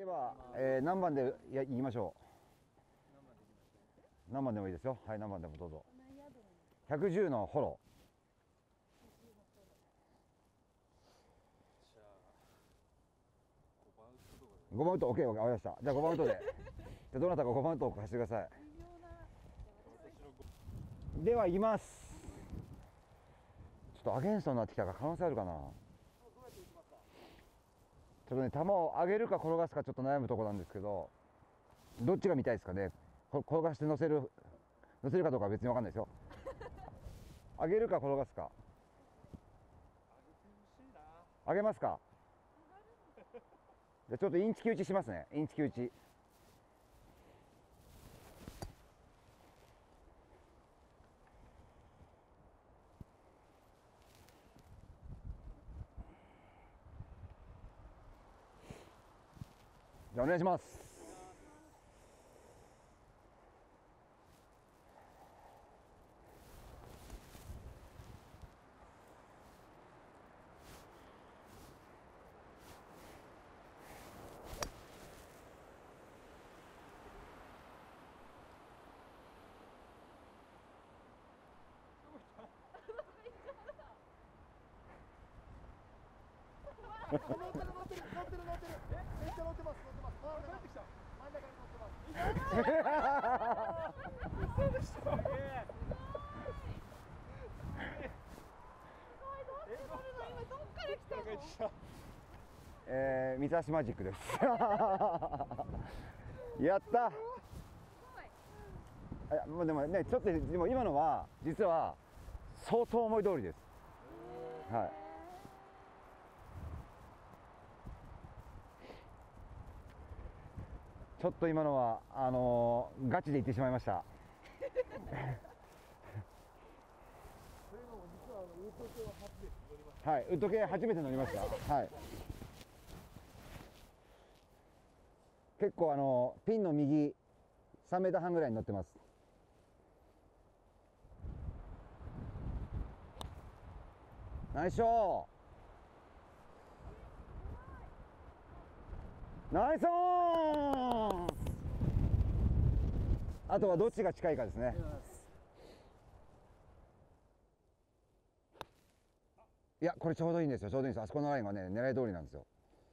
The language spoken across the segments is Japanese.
では、何番で行きましょう。何番でもいいですよ。はい、何番でもどうぞ。110のフォロー。5番ウッド、OK、分かりました。じゃあ5番ウッドで。じゃあどなたか5番ウッドを貸してください。では行きます。ちょっとアゲンストになってきたから可能性あるかな。ちょっとね、球を上げるか転がすかちょっと悩むところなんですけど、どっちが見たいですかね。転がして乗せるかどうかは別に分かんないですよ。上げるか転がすか。上げますか。じゃあちょっとインチキ打ちしますね。インチキ打ち。じゃあお願いします。 乗ってる。めっちゃ乗ってます。あ、帰ってきた。真ん中に乗ってます。嘘でしょ。どっから来たの？三橋マジックです。やった。もうでもね、ちょっとでも今のは実は相当思い通りです。はい。ちょっと今のはガチで言ってしまいました。はい、ウッド系初めて乗りました。はい。結構ピンの右3メーター半ぐらいに乗ってます。ナイスショー。ナイスオン。あとはどっちが近いかですね。いや、これちょうどいいんですよ。ちょうどいいんです。あそこのラインはね、狙い通りなんですよ。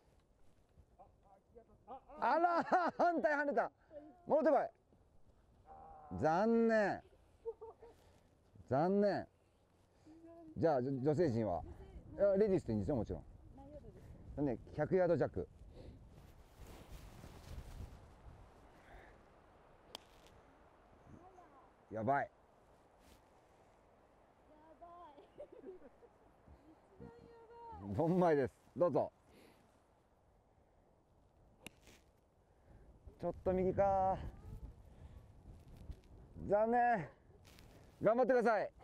あら、反対跳ねた。戻ってこい。残念。残念。じゃあ女性陣はレディースでいいんですよ、もちろん。ね、100ヤード弱。やばい。どんまいです。どうぞ。ちょっと右か。残念。頑張ってください。